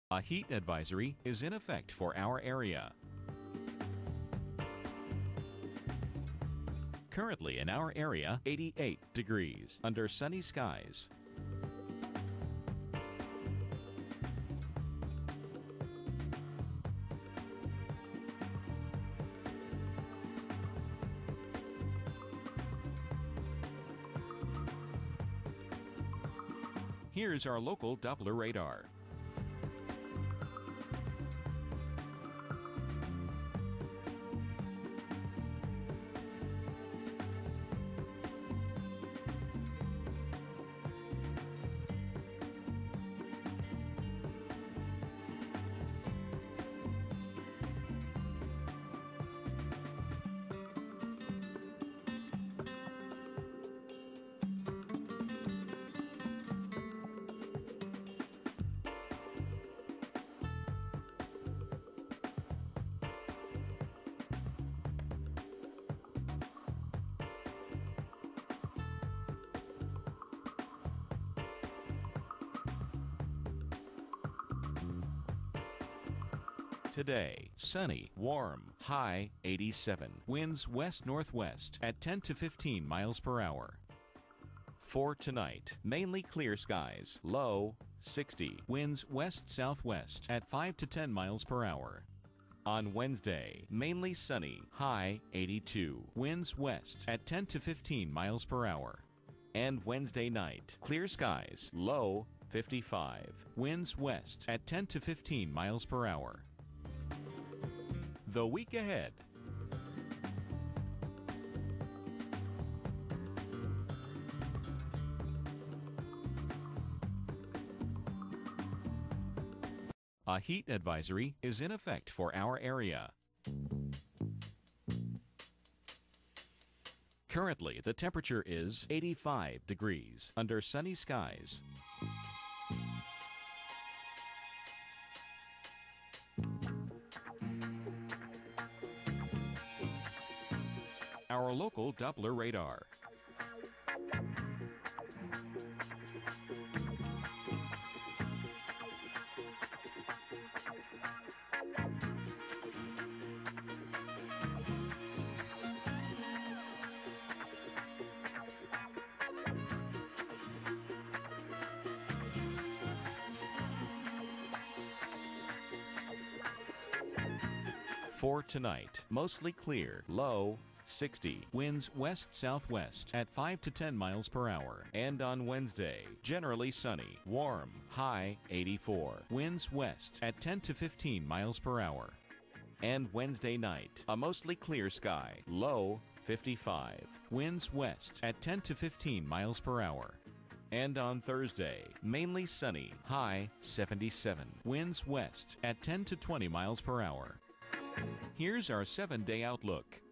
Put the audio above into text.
A heat advisory is in effect for our area. Currently in our area, 88 degrees under sunny skies. Here's our local Doppler radar. Today, sunny, warm, high 87, winds west-northwest at 10 to 15 miles per hour. For tonight, mainly clear skies, low 60, winds west-southwest at 5 to 10 miles per hour. On Wednesday, mainly sunny, high 82, winds west at 10 to 15 miles per hour. And Wednesday night, clear skies, low 55, winds west at 10 to 15 miles per hour. The week ahead. A heat advisory is in effect for our area. Currently, the temperature is 85 degrees under sunny skies. Our local Doppler radar. For tonight, mostly clear, low 60, winds west-southwest at 5 to 10 miles per hour. And on Wednesday, generally sunny, warm, high 84, winds west at 10 to 15 miles per hour. And Wednesday night, a mostly clear sky, low 55, winds west at 10 to 15 miles per hour. And on Thursday, mainly sunny, high 77, winds west at 10 to 20 miles per hour. Here's our 7-day outlook.